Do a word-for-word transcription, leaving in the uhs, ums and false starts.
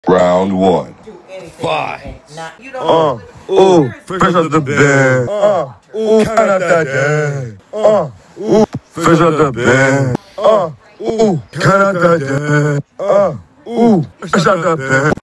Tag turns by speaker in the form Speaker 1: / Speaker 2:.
Speaker 1: Round one.
Speaker 2: Fight.
Speaker 3: Uh, ooh, fresh out the bed. Uh, ooh, count out that day. Uh, ooh, fresh out the bed. Uh, ooh, count out that day. Uh, ooh, fresh out the bed.